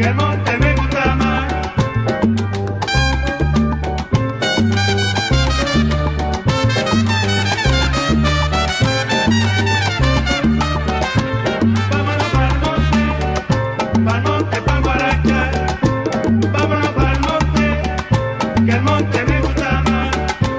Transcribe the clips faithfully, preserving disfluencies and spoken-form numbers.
que el monte me gusta más. Vámonos pa'l monte, pa'l monte, pa'l guarachar. Vámonos pa'l monte, que el monte me gusta más.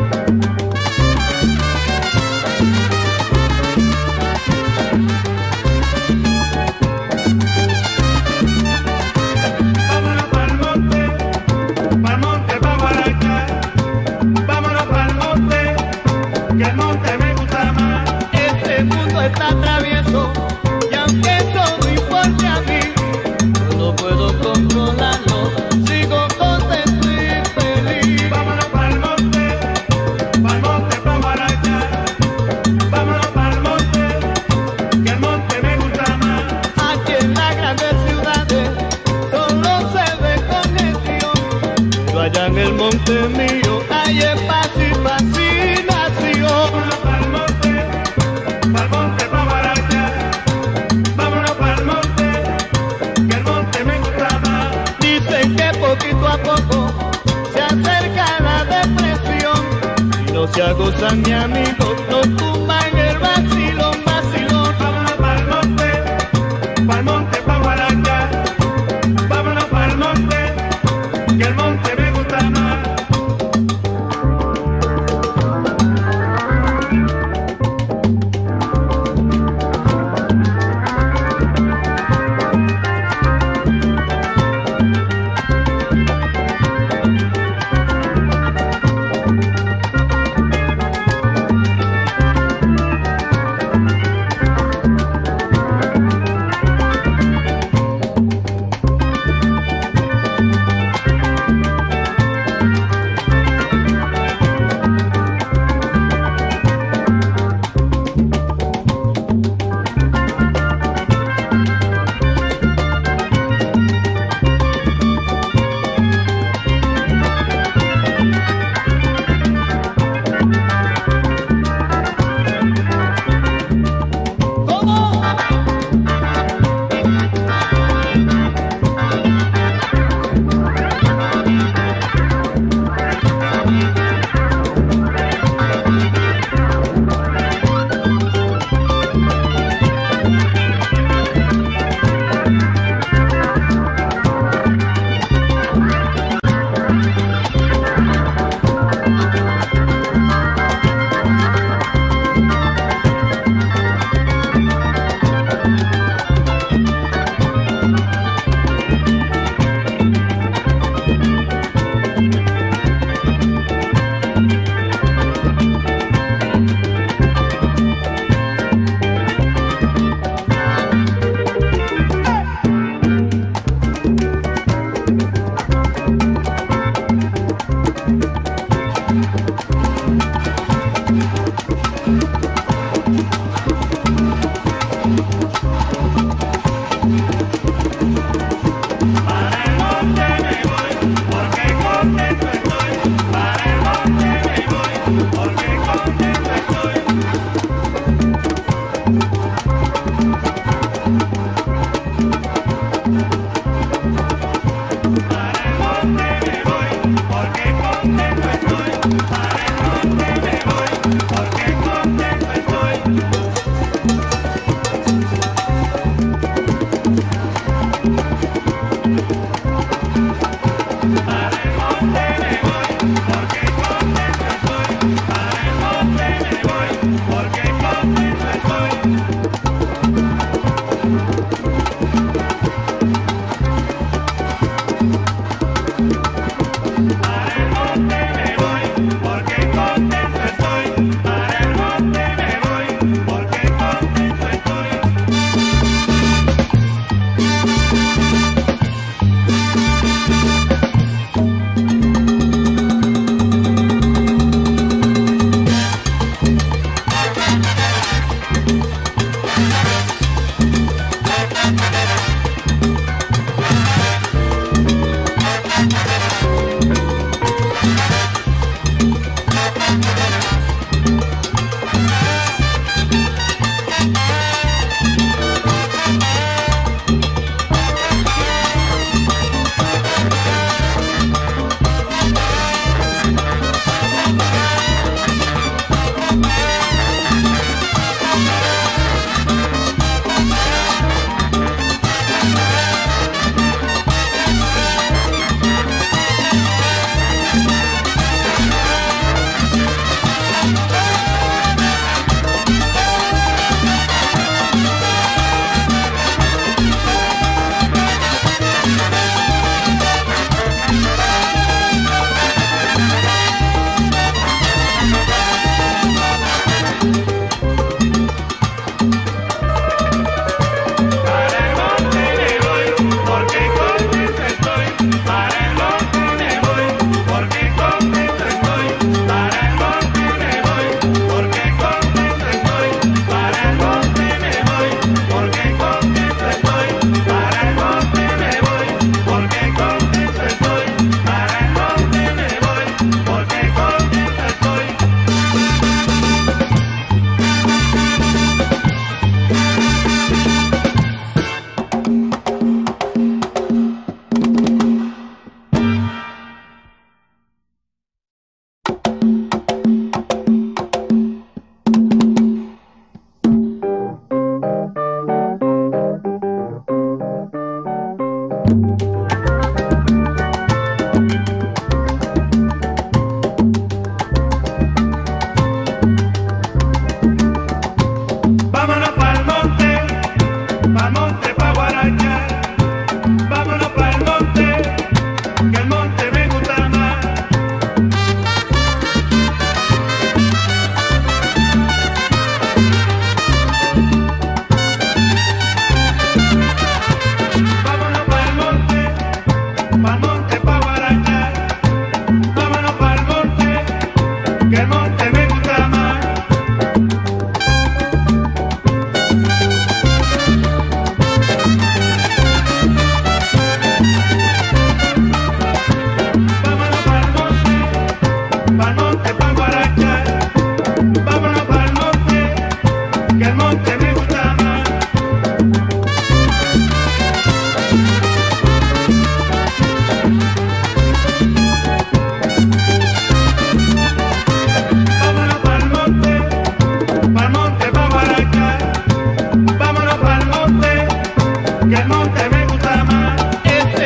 Vámonos pa'l monte, pa'l monte, pa'l guarachar. Vámonos pa'l monte, que el monte me gusta más. Este mundo está travieso y aunque eso no importe a mí, yo no puedo controlarlo, sigo contento y feliz. Vámonos pa'l monte, pa'l monte, pa'l guarachar. Vámonos pa'l monte, que el monte me gusta más. Aquí en las grandes ciudades solo se ve congestión, yo allá en el monte mío hay espacio y fascinación. Vámonos pa'l monte, pa'l monte, pa'l guarachar. Vámonos pa'l monte, que el monte me gusta más. Dicen que poquito a poco se acerca la depresión, si no se aguzan mi amigo, nos tumban el vacilón, vacilón. Vámonos pa'l monte, pa'l monte, pa'l guarachar. Vámonos pa'l monte, que el monte me gusta más.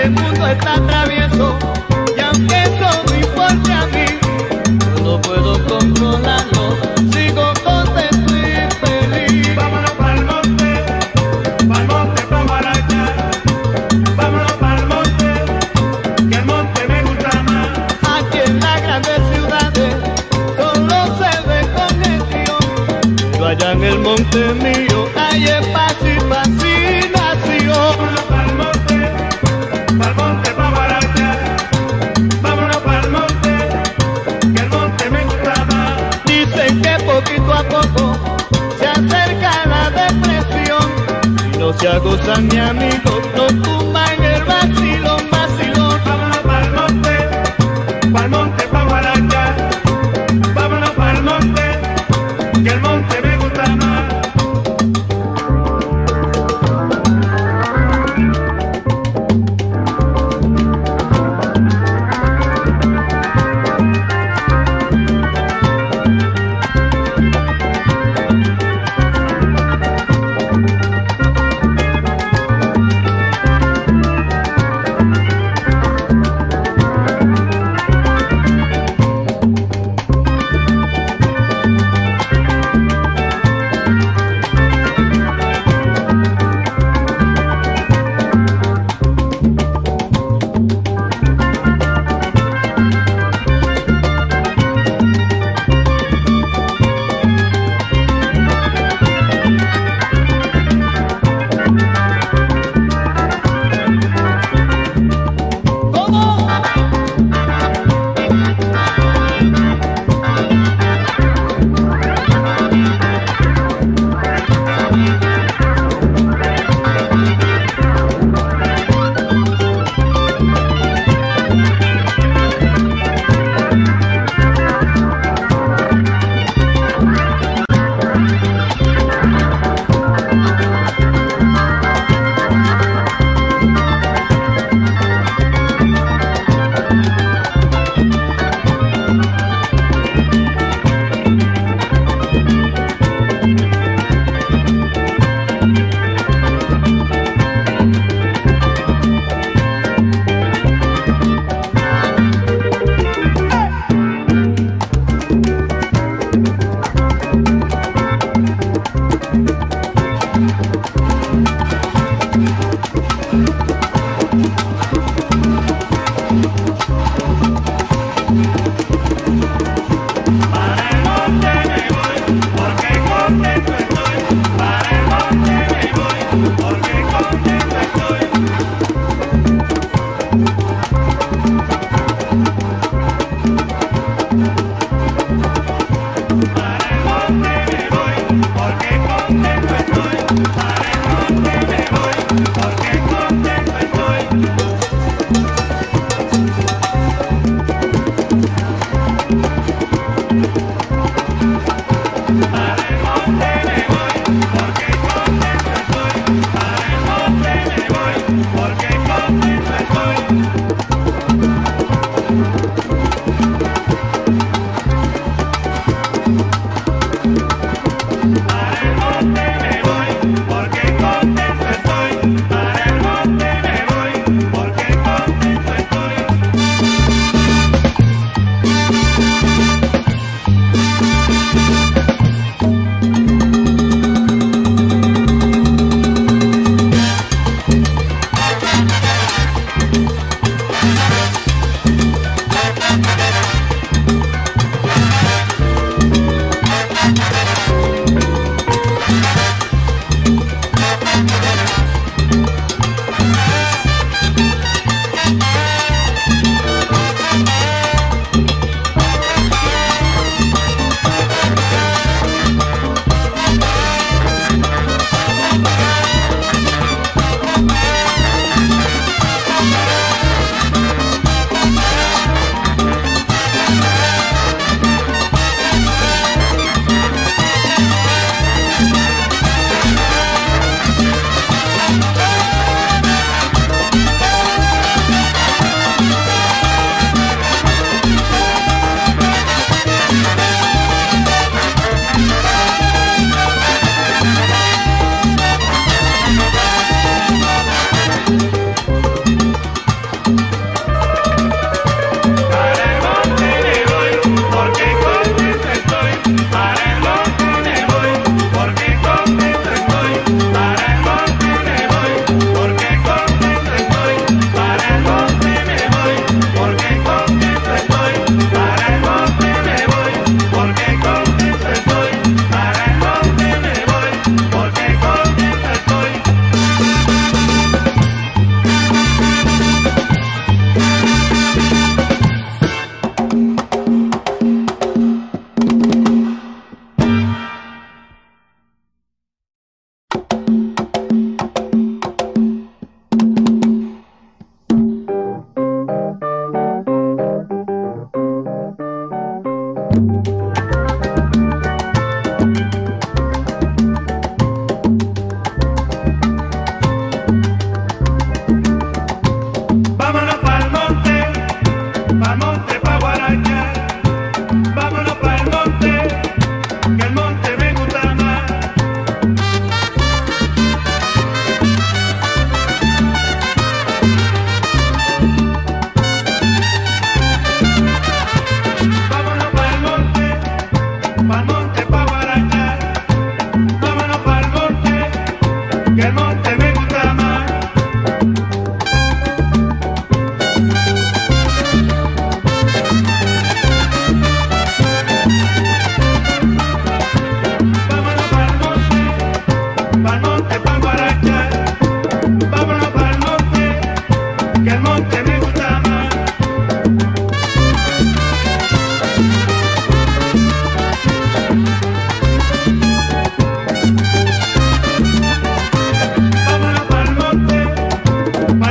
el mundo está travieso y aunque eso me importe a mí, yo no puedo controlarlo, sigo contento y feliz. Vámonos pa'l monte, pa'l monte, pa' Guaracha. Vámonos pa'l monte, que el monte me gusta más. Aquí en las grandes ciudades solo se ve conexión, yo allá en el monte mío hay es paz y fascinación. Vámonos pa'l monte, pa'l monte, pa' Guaracha. Vámonos pa'l monte, que el monte me gusta más. Dicen que poquito a poco se acerca la depresión, y no se aguzan mi amigo, no tumban el vacilón, vacilón. Vámonos pa'l monte, pa'l monte, pa' Guaracha. Vámonos pa'l monte, que el monte me gusta más.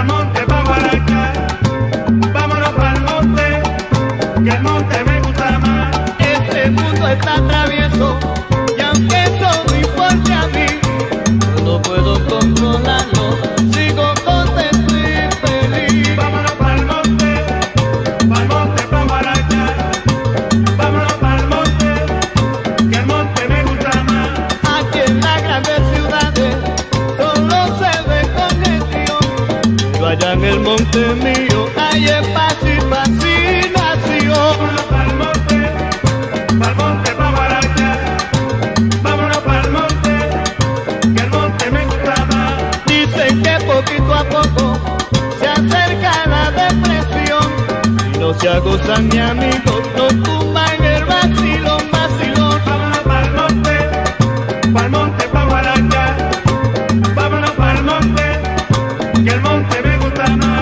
pa'l monte, pa' Guaracha. Vámonos pa'l monte, que el monte me gusta más. Este mundo está travieso y aunque eso me importe a mí, yo no puedo controlarlo, sigo contento y feliz. Vámonos pa'l monte, pa'l monte, pa' Guaracha. Vámonos pa'l monte, que el monte me gusta más. Aquí en las grandes ciudades solo se ve congestión, yo allá en el monte mío hay es paz y fascinación. Vámonos pa'l monte, pa'l monte, pa' Guaracha. Vámonos pa'l monte, que el monte me gusta más. Dicen que poquito a poco se acerca la depresión, y no se aguzan mi amigo, no tumban el vacilón, vacilón. Vámonos pa'l monte, pa'l monte, pa' Guaracha. Vámonos pa'l monte, que el monte me gusta más.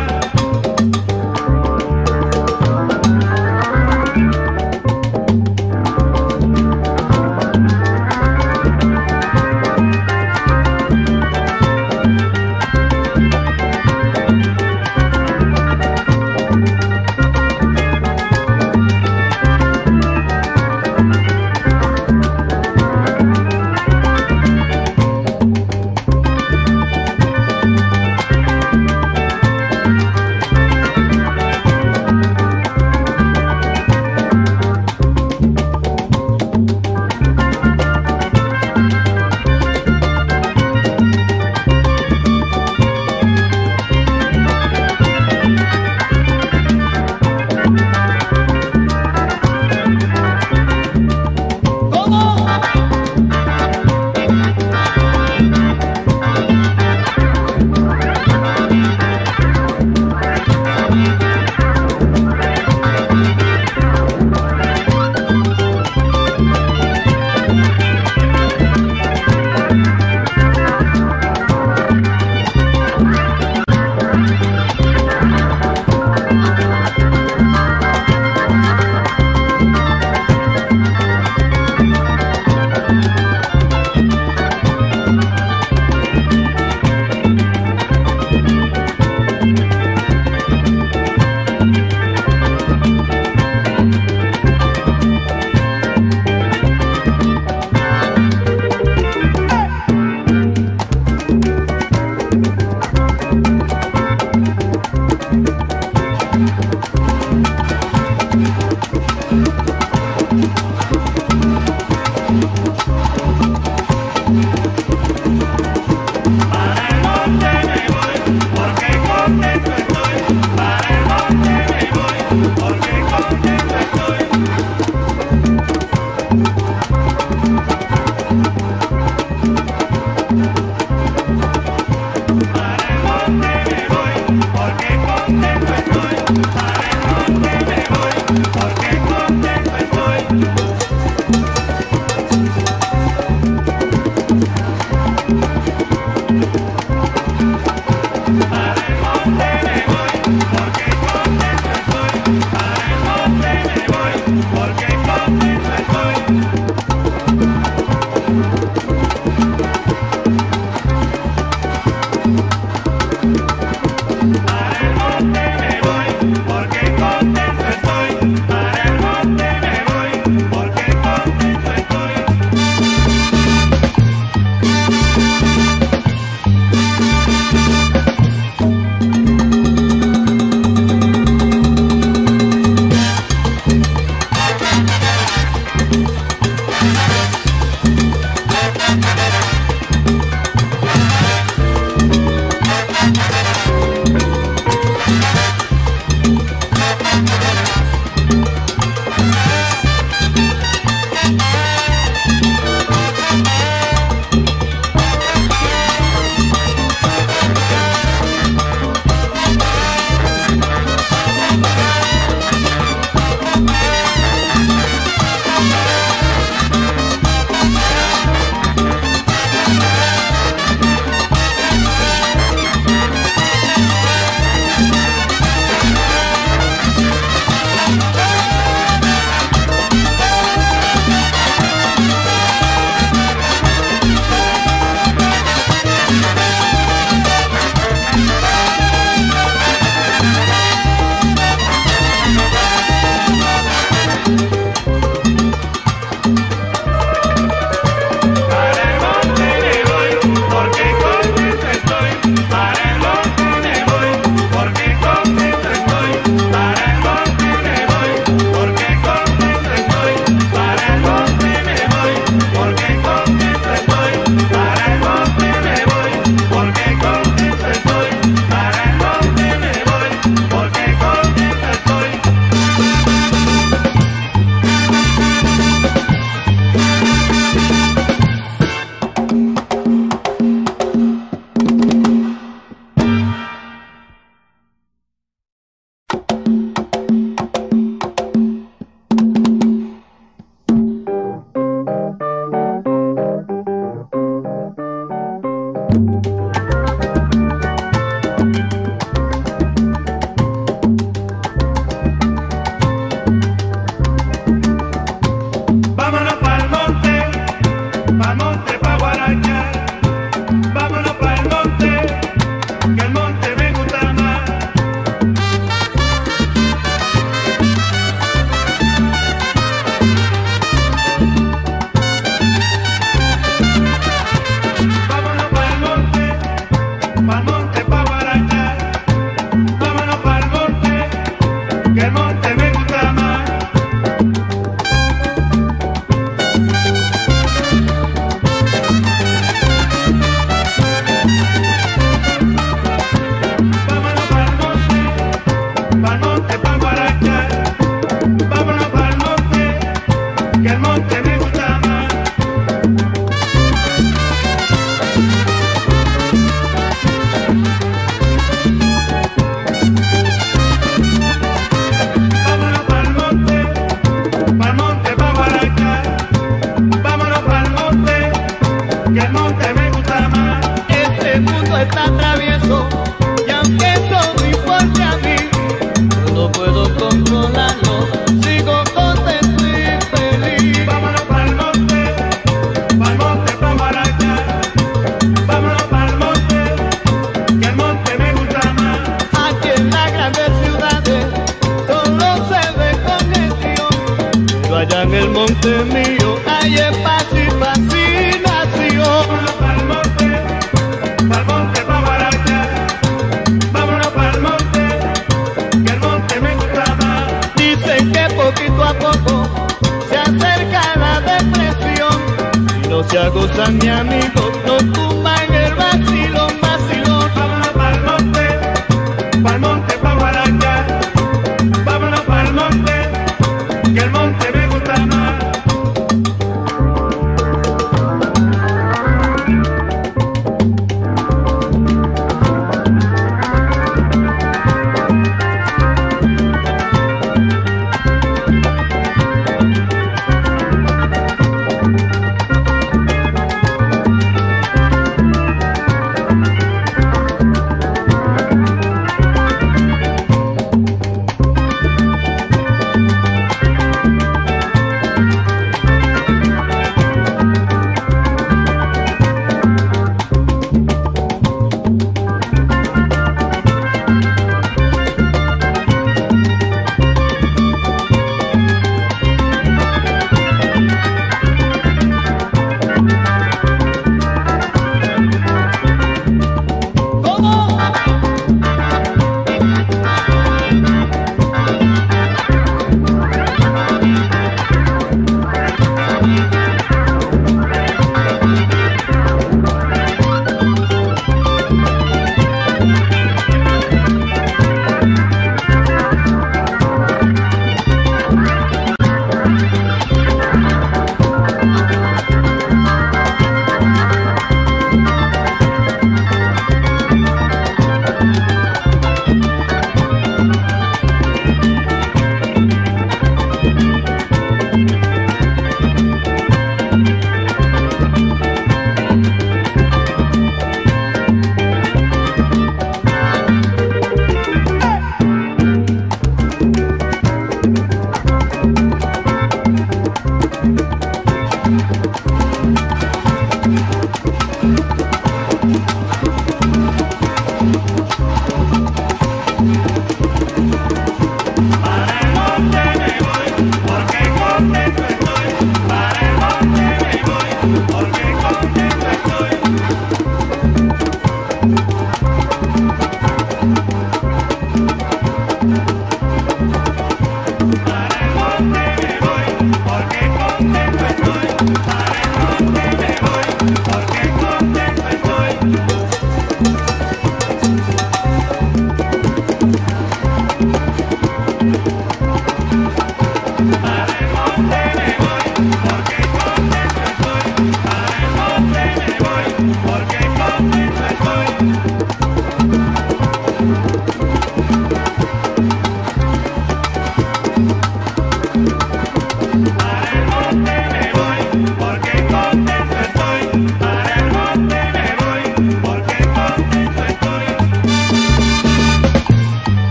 monte mío, hay paz y fascinación. Vámonos pa'l monte, pa'l monte pa' Guaracha. Vámonos pa'l monte, que el monte me gusta más. Dicen que poquito a poco se acerca la depresión. Si no se aguzan, mi amigo, no tumban el vacilón, vacilón. Vámonos pa'l monte, pa'l monte pa' Guaracha. Vámonos pa'l monte, que el monte me gusta más.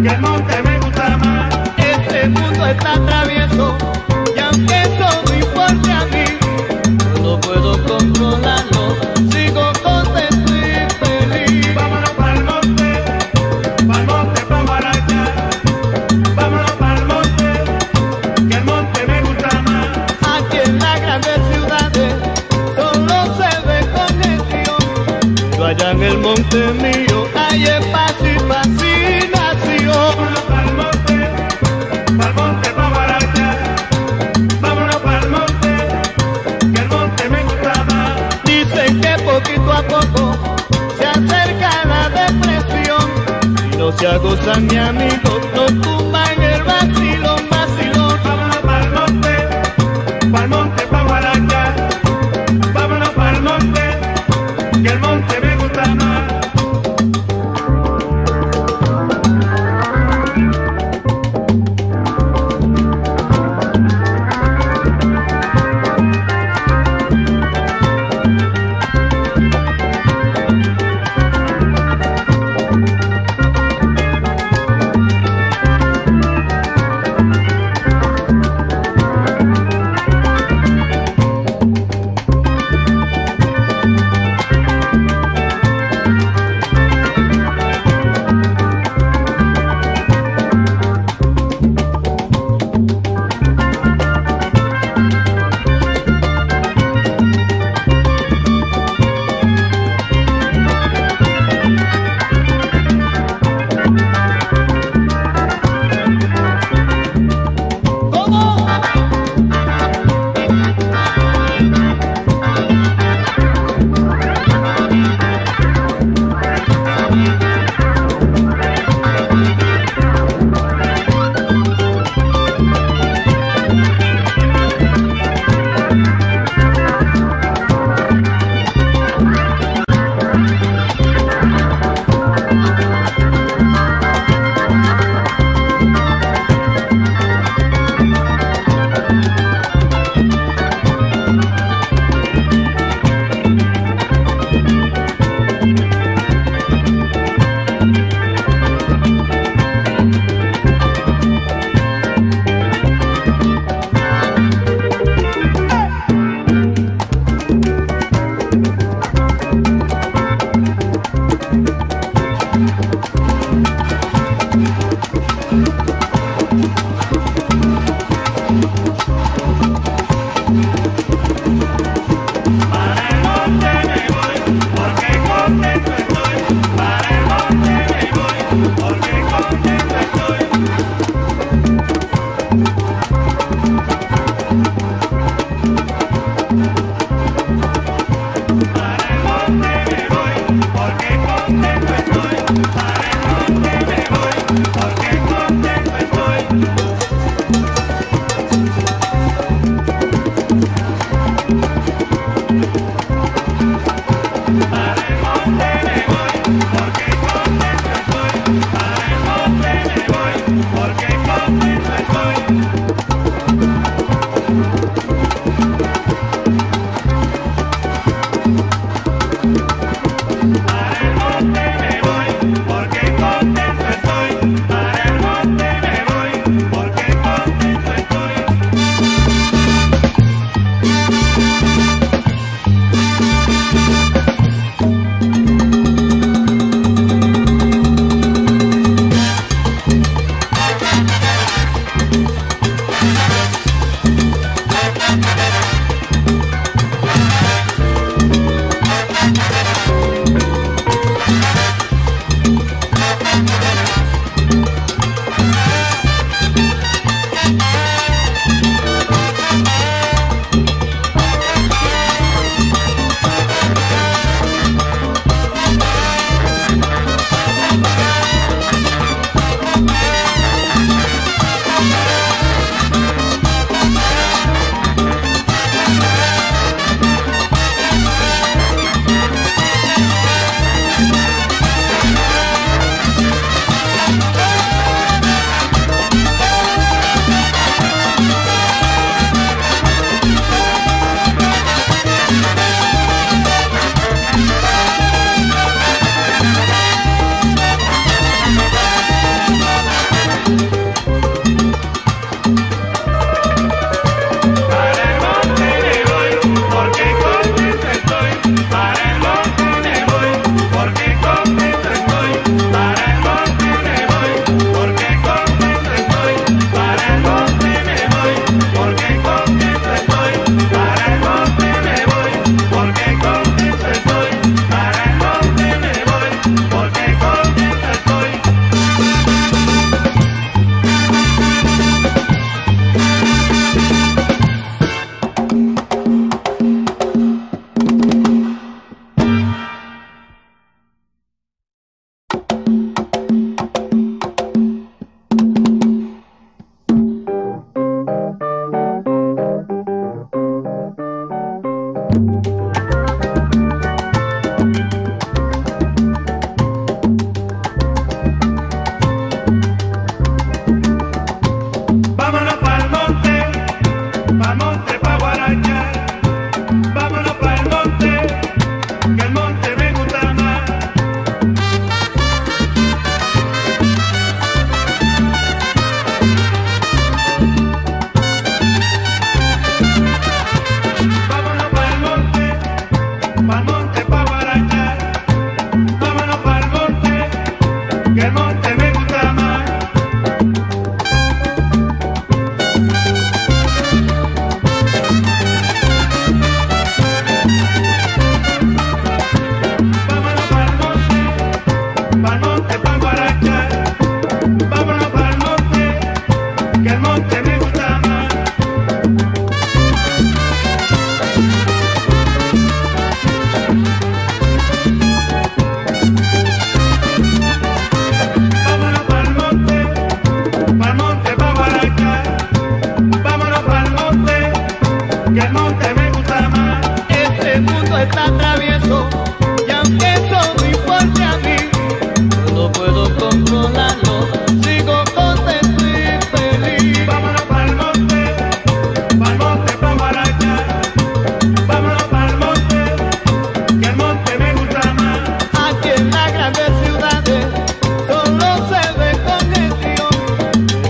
que el monte me gusta más. Este mundo está travieso y aunque eso no importe a mí, yo no puedo controlarlo, sigo contento y feliz. Vámonos pa'l monte, pa'l monte pa' guaracha. Vámonos pa'l monte, que el monte me gusta más. Aquí en las grandes ciudades solo se ve congestión, yo allá en el monte mío hay paz y fascinación. Vámonos pa'l monte, pa'l monte pa' guaracha. Vámonos pa'l monte, que el monte me gusta más. Dicen que poquito a poco se acerca la depresión, y no se aguzan mi amigo, nos tumban el vacilón, vacilón. Vámonos pa'l monte, pa'l monte pa' guaracha. Vámonos pa'l monte, que el monte me gusta más.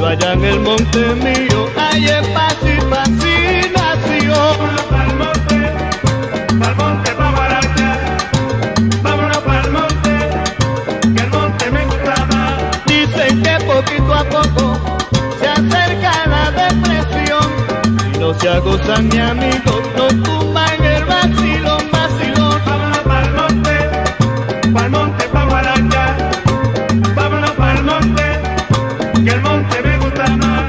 allá en el monte mío hay paz y fascinación. Vámonos pa'l monte, pa'l monte pa' Guaracha. Vámonos pa'l monte, que el monte me gusta más. Dicen que poquito a poco se acerca la depresión. Si no se agozan mi amigo, no tumban el vacilón, vacilón. Vámonos pa'l monte, pa'l monte pa' Guaracha. Vámonos pa'l monte, que el monte me gusta más.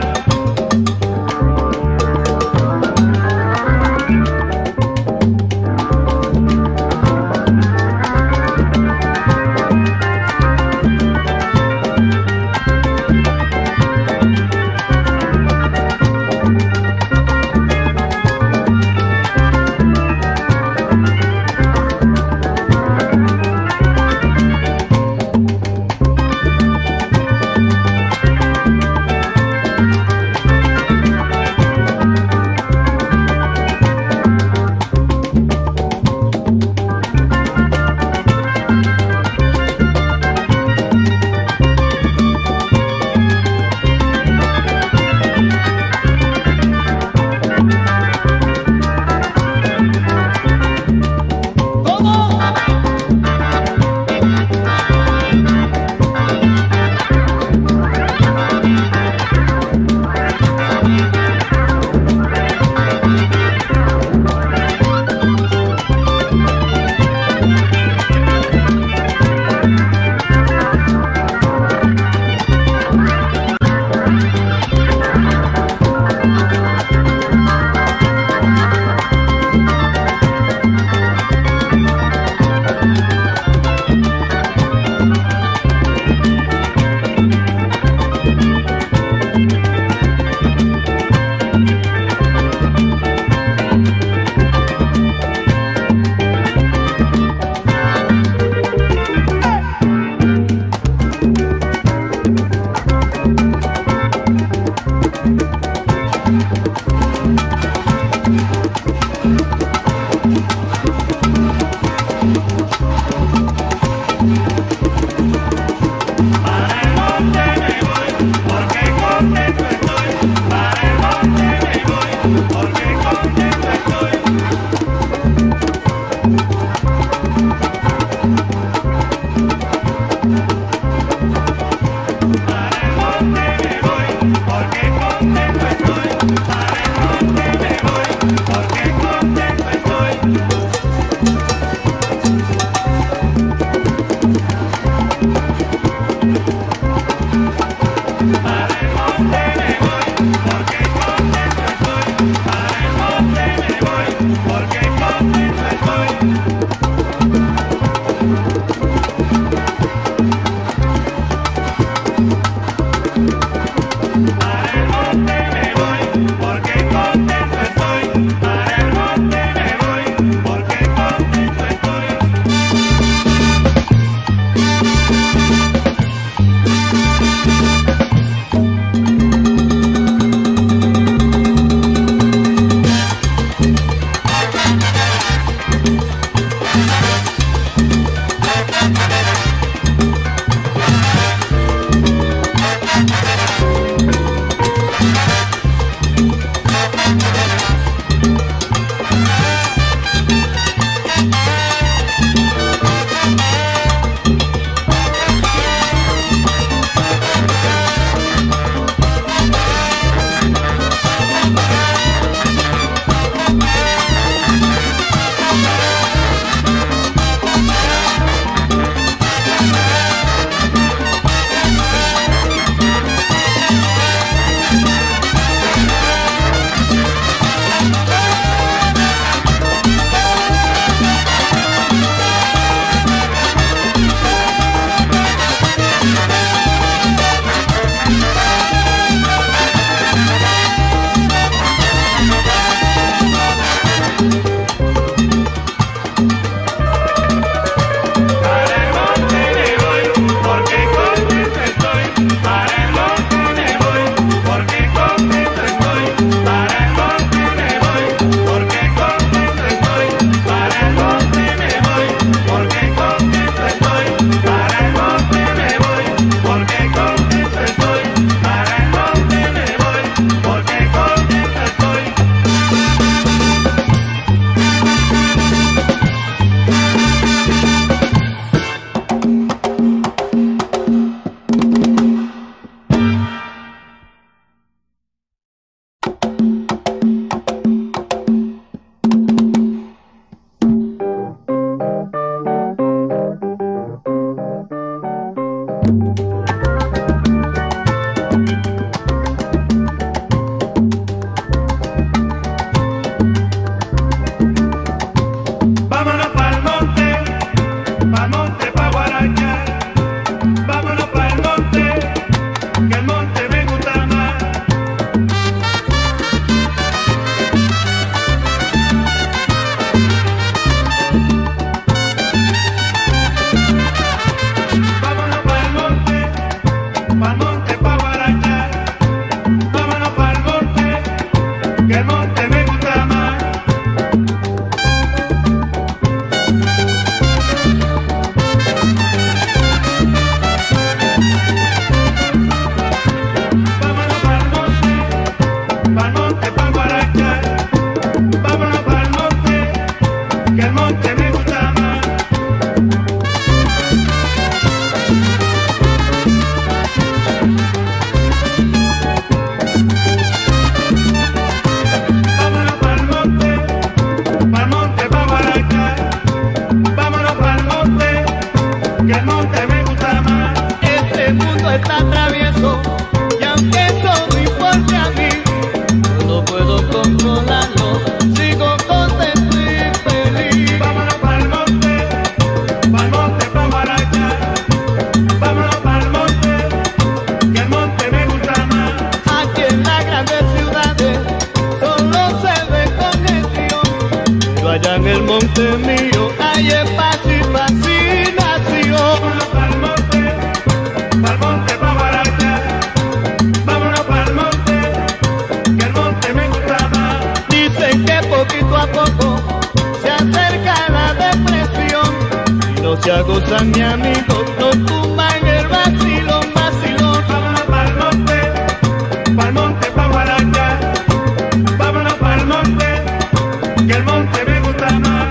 mucha cosa mi amigo, no tumban el vacilón, vacilón. Vámonos pa'l monte, pa'l monte, pa' Guaracha. Vámonos pa'l monte, que el monte me gusta más.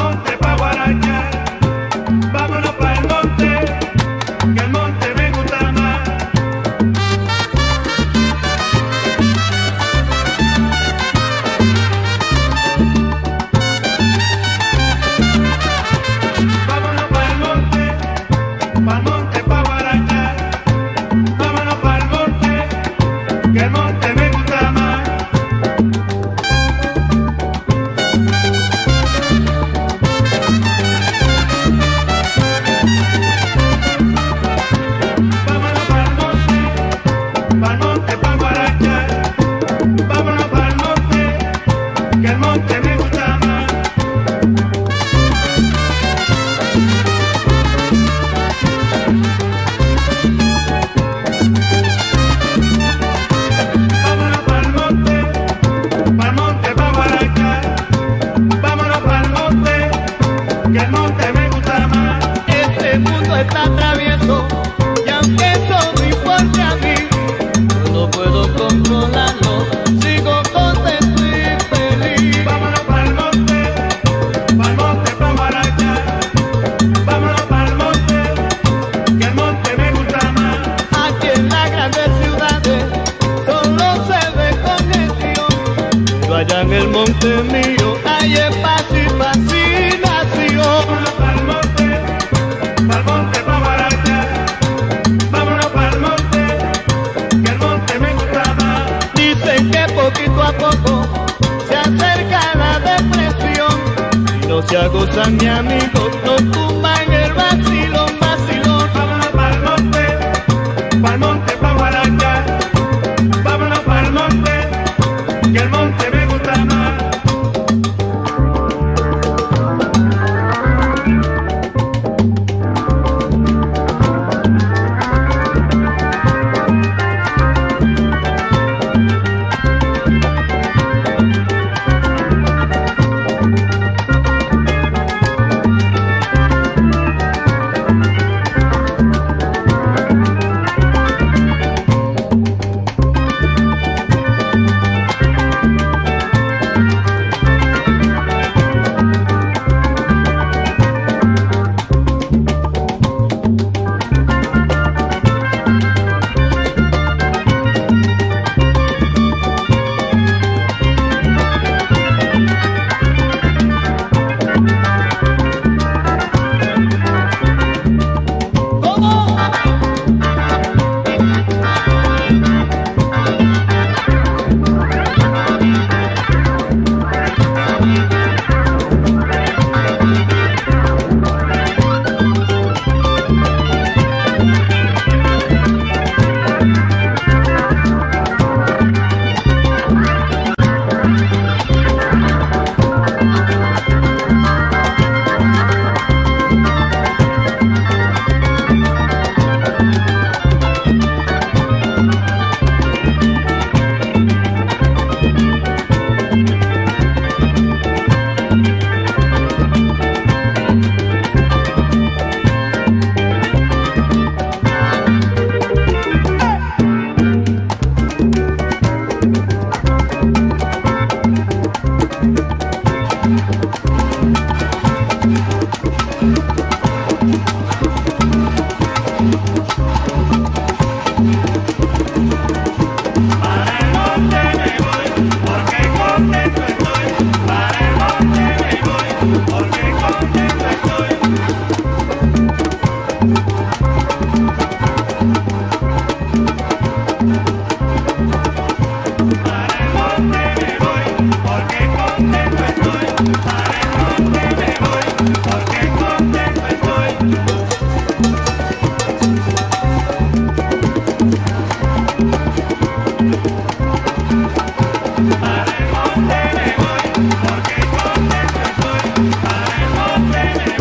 monte, pa' guaracha. Vámonos pa'l monte, que el monte me gusta más. Vámonos pa'l monte, pa'l monte, pa' guaracha. Vámonos pa'l monte, que el monte me gusta más. Vámonos pa'l monte, pa'l monte, pa' guaracha. Vámonos pa'l monte, que el monte me gusta más. Vámonos pa'l monte, pa'l monte, pa' guaracha. Vámonos pa'l monte, que el monte me gusta más. Este mundo está travieso y aunque eso me importe a mí, yo no puedo controlarlo, sigo contento y feliz. Vámonos pa'l monte, pa'l monte, pa' guaracha. Vámonos pa'l monte, que el monte me gusta más. Aquí en las grandes ciudades solo se ve congestión, yo allá en el monte mío hay paz y fascinación. Vámonos pa'l monte, pa'l monte, pa' guaracha. Vámonos pa'l monte, que el monte me gusta más. Dicen que poquito a poco se acerca la depresión, y no se agozan mi amigo, no tumban el vacilón, vacilón. Vámonos pa'l monte, pa'l monte, pa' guaracha. Vámonos pa'l monte, que el monte me gusta más. Para el monte me voy, porque contento estoy. Para el monte me voy.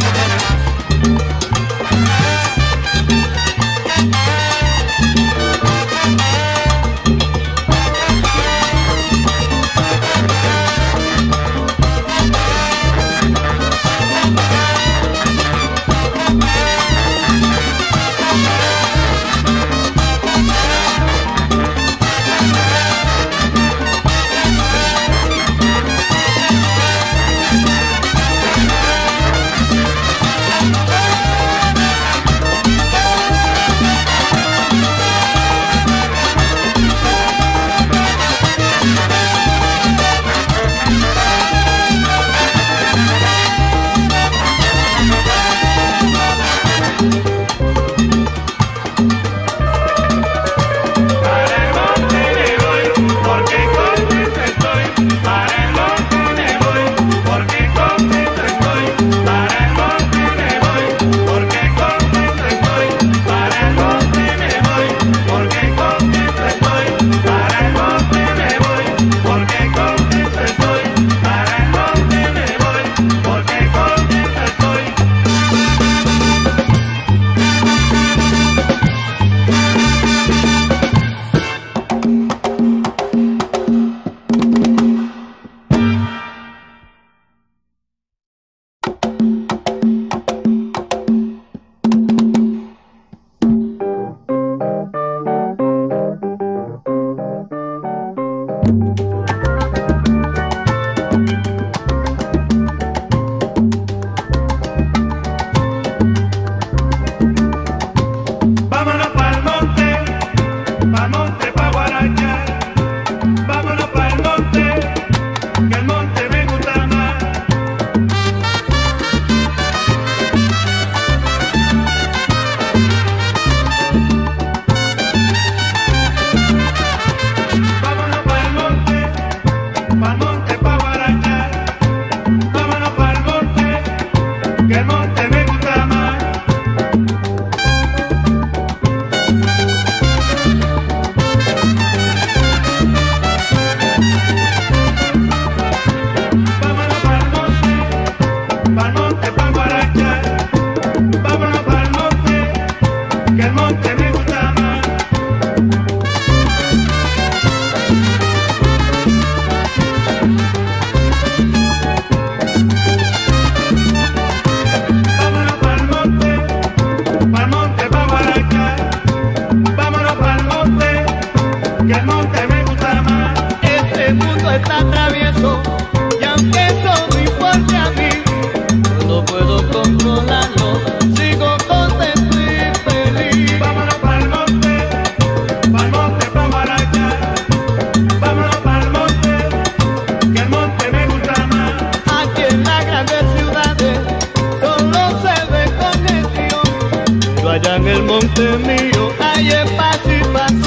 monte mío, hay es paz y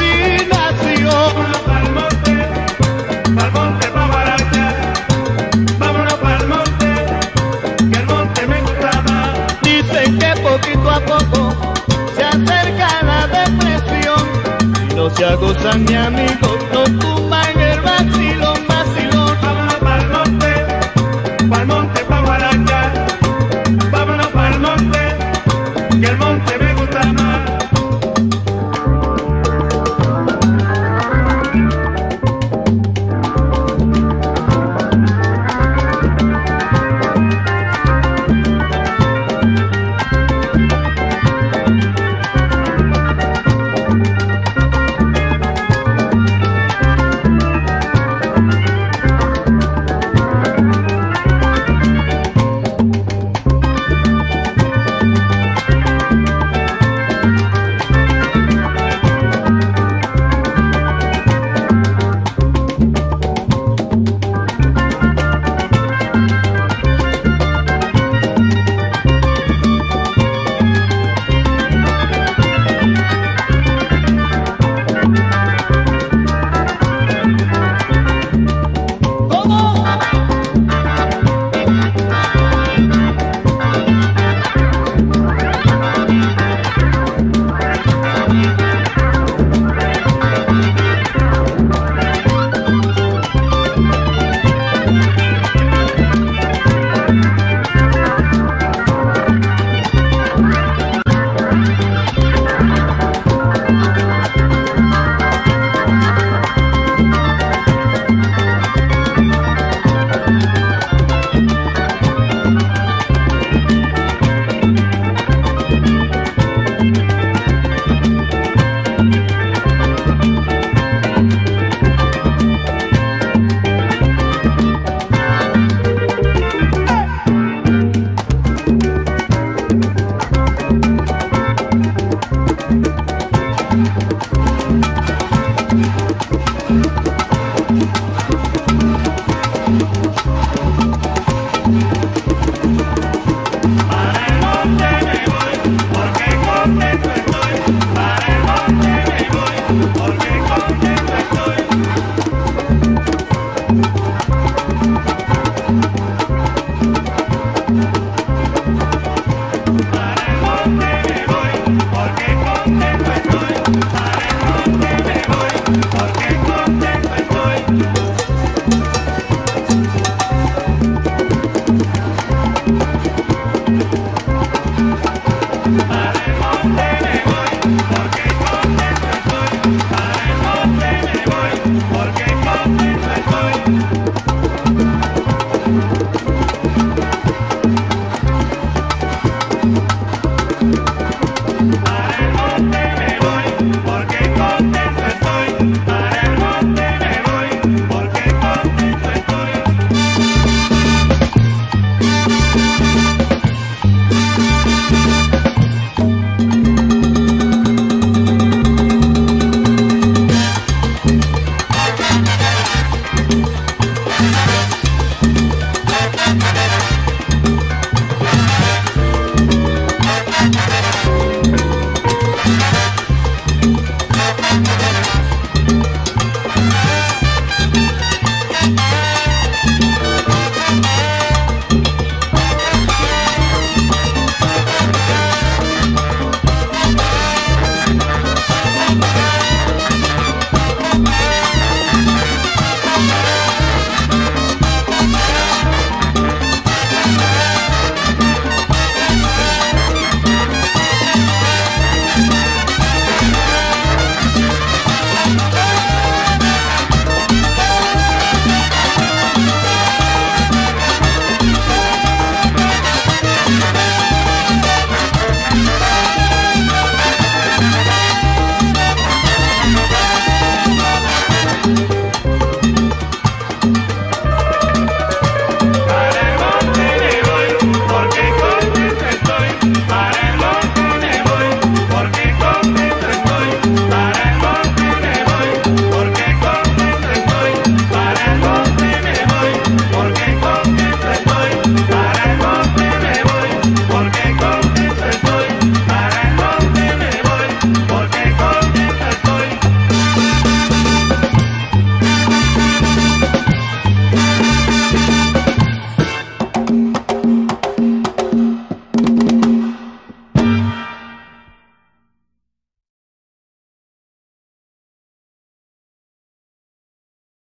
fascinación. Vámonos pa'l monte, pa'l monte pa' Baraca. Vámonos pa'l monte, que el monte me gusta más. Dicen que poquito a poco se acerca la depresión y no se agozan mi amigo, no tú